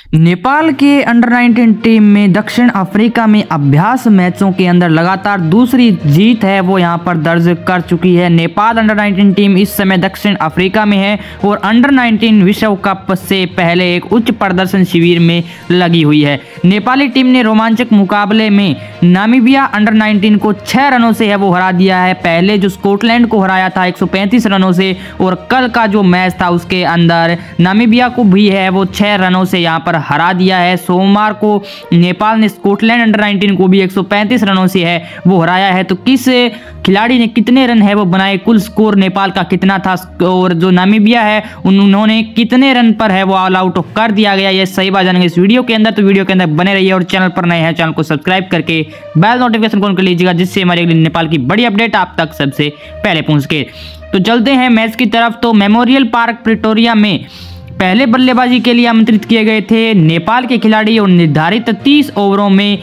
नेपाल के under 19 team में दक्षिण अफ्रीका में अभ्यास मैचों के अंदर लगातार दूसरी जीत है वो यहां पर दर्ज कर चुकी है। नेपाल अंडर 19 टीम इस समय दक्षिण अफ्रीका में है और अंडर 19 विश्व कप से पहले एक उच्च प्रदर्शन शिविर में लगी हुई है। नेपाली टीम ने रोमांचक मुकाबले में नामीबिया अंडर 19 को 6 रनों से है वो हरा दिया है। पहले जो स्कॉटलैंड को हराया था 135 रनों से और कल का जो मैच था उसके अंदर नामीबिया को भी है वो 6 रनों से यहाँ पर हरा दिया है। सोमवार को नेपाल ने स्कॉटलैंड अंडर 19 को भी 135 रनों से है वो हराया है। तो किस खिलाड़ी ने कितने रन है वो बनाए, कुल स्कोर नेपाल का कितना था और जो नामीबिया है उन्होंने कितने रन पर है वो ऑल आउट कर दिया गया, ये सही बात जानेंगे इस वीडियो के अंदर। तो वीडियो के अंदर बने रहिए और चैनल पर नए हैं चैनल को सब्सक्राइब करके बेल नोटिफिकेशन ऑन कर लीजिएगा, जिससे हमारे अगले नेपाल की बड़ी अपडेट आप तक सबसे पहले पहुंच सके। तो चलते हैं मैच की तरफ। तो मेमोरियल पार्क प्रिटोरिया में पहले बल्लेबाजी के लिए आमंत्रित किए गए थे नेपाल के खिलाड़ी और निर्धारित 30 ओवरों में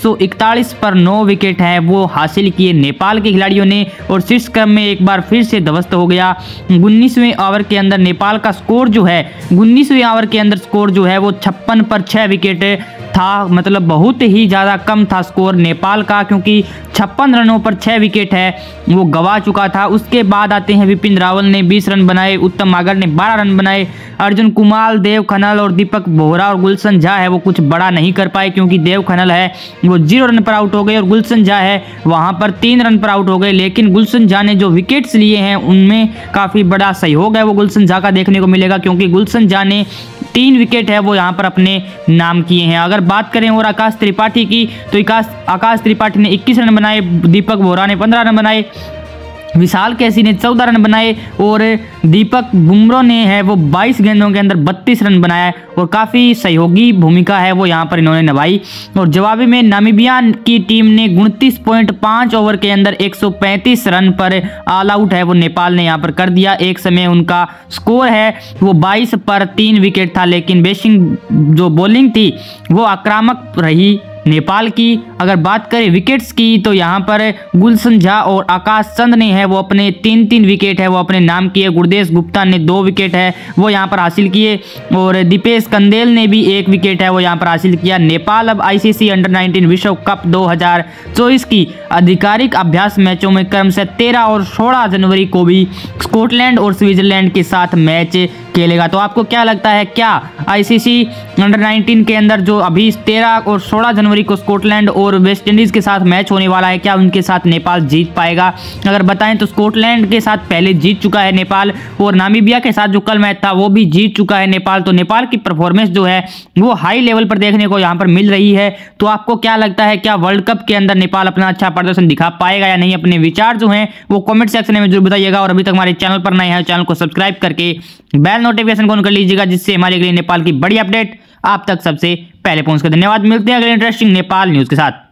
141 पर 9 विकेट हैं वो हासिल किए नेपाल के खिलाड़ियों ने और शीर्ष क्रम में एक बार फिर से ध्वस्त हो गया। 19वें ओवर के अंदर नेपाल का स्कोर जो है 19वें ओवर के अंदर स्कोर जो है वो 56 पर 6 विकेट था, मतलब बहुत ही ज़्यादा कम था स्कोर नेपाल का, क्योंकि 56 रनों पर 6 विकेट है वो गवा चुका था। उसके बाद आते हैं विपिन रावल ने 20 रन बनाए, उत्तम मागर ने 12 रन बनाए, अर्जुन कुमार, देव खनल और दीपक बोहरा और गुलशन झा है वो कुछ बड़ा नहीं कर पाए, क्योंकि देव खनल है वो 0 रन पर आउट हो गए और गुलशन झा है वहां पर 3 रन पर आउट हो गए। लेकिन गुलशन झा ने जो विकेट्स लिए हैं उनमें काफ़ी बड़ा सहयोग है वो गुलशन झा का देखने को मिलेगा, क्योंकि गुलशन झा ने 3 विकेट है वो यहाँ पर अपने नाम किए हैं। अगर बात करें और आकाश त्रिपाठी की तो आकाश त्रिपाठी ने 21 रन बनाए, दीपक बोहरा ने 15 रन बनाए, विशाल कैसी ने 14 रन बनाए और दीपक बुमराह ने है वो 22 गेंदों के अंदर 32 रन बनाया और काफ़ी सहयोगी भूमिका है वो यहाँ पर इन्होंने निभाई। और जवाबी में नामीबिया की टीम ने 29.5 ओवर के अंदर 135 रन पर ऑल आउट है वो नेपाल ने यहाँ पर कर दिया। एक समय उनका स्कोर है वो 22 पर 3 विकेट था, लेकिन बेसिंग जो बॉलिंग थी वो आक्रामक रही नेपाल की। अगर बात करें विकेट्स की तो यहाँ पर गुलशन झा और आकाश चंद ने है वो अपने 3-3 विकेट है वो अपने नाम किए। गुरदेश गुप्ता ने 2 विकेट है वो यहाँ पर हासिल किए और दीपेश कंदेल ने भी 1 विकेट है वो यहाँ पर हासिल किया। नेपाल अब आईसीसी अंडर 19 विश्व कप 2024 की आधिकारिक अभ्यास मैचों में क्रमशः 13 और 16 जनवरी को भी स्कॉटलैंड और स्विट्जरलैंड के साथ मैच खेलेगा। तो आपको क्या लगता है, क्या आईसीसी अंडर 19 के अंदर जो अभी 13 और 16 जनवरी को स्कॉटलैंड और वेस्ट इंडीज के साथ मैच होने वाला है, क्या उनके साथ नेपाल जीत पाएगा? अगर बताएं तो स्कॉटलैंड के साथ पहले जीत चुका है नेपाल और नामीबिया के साथ जो कल मैच था वो भी जीत चुका है नेपाल। तो नेपाल की परफॉर्मेंस जो है वो हाई लेवल पर देखने को यहाँ पर मिल रही है। तो आपको क्या लगता है, क्या वर्ल्ड कप के अंदर नेपाल अपना अच्छा प्रदर्शन दिखा पाएगा या नहीं? अपने विचार जो हैं वो कमेंट सेक्शन में जरूर बताइएगा और अभी तक हमारे चैनल पर नए हैं चैनल को सब्सक्राइब करके बेल नोटिफिकेशन ऑन कर लीजिएगा, जिससे हमारे अगले नेपाल की बड़ी अपडेट आप तक सबसे पहले पहुंच कर। धन्यवाद, मिलते हैं अगले इंटरेस्टिंग नेपाल न्यूज के साथ।